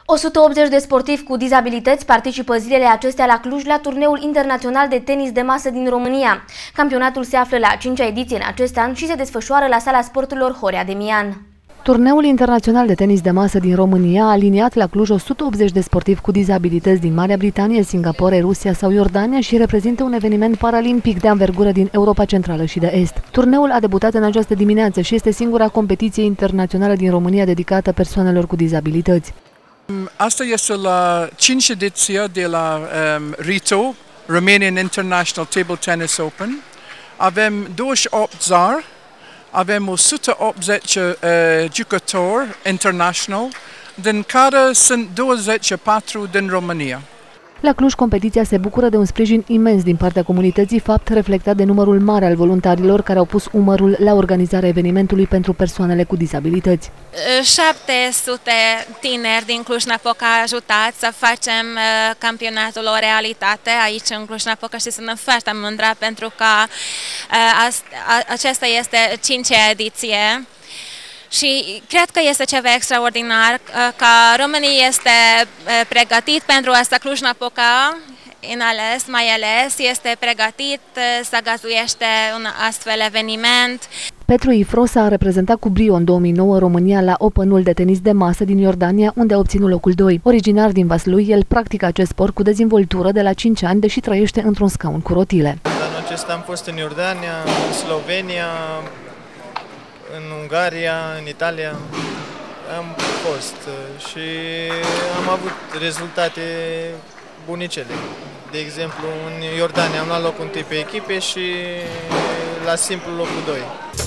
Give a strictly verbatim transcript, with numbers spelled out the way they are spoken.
o sută optzeci de sportivi cu dizabilități participă zilele acestea la Cluj la turneul internațional de tenis de masă din România. Campionatul se află la a cincea ediție în acest an și se desfășoară la Sala Sporturilor Horea de Mian. Turneul internațional de tenis de masă din România a aliniat la Cluj o sută optzeci de sportivi cu dizabilități din Marea Britanie, Singapore, Rusia sau Iordania și reprezintă un eveniment paralimpic de anvergură din Europa Centrală și de Est. Turneul a debutat în această dimineață și este singura competiție internațională din România dedicată persoanelor cu dizabilități. Asta este la cincea ediție de la um, R I T O, Romanian International Table Tennis Open. Avem douăzeci și opt țări, avem o sută optzeci uh, jucători international, din care sunt douăzeci și patru din România. La Cluj, competiția se bucură de un sprijin imens din partea comunității, fapt reflectat de numărul mare al voluntarilor care au pus umărul la organizarea evenimentului pentru persoanele cu dizabilități. șapte sute tineri din Cluj-Napoca au ajutat să facem uh, campionatul o realitate aici în Cluj-Napoca și sunt foarte mândră pentru că uh, aceasta este cincea ediție. Și cred că este ceva extraordinar, că România este pregătit pentru asta, Cluj-Napoca, în ales, mai ales, este pregătit să găzduiește un astfel eveniment. Petru Ifros a reprezentat cu brio în două mii nouă România la Openul de tenis de masă din Iordania, unde a obținut locul doi. Originar din Vaslui, el practică acest sport cu dezvoltură de la cinci ani, deși trăiește într-un scaun cu rotile. Anul acesta am fost în Iordania, în Slovenia, în Ungaria, în Italia, am fost și am avut rezultate bunicele. De exemplu, în Iordania am luat locul întâi pe echipe și la simplu locul doi.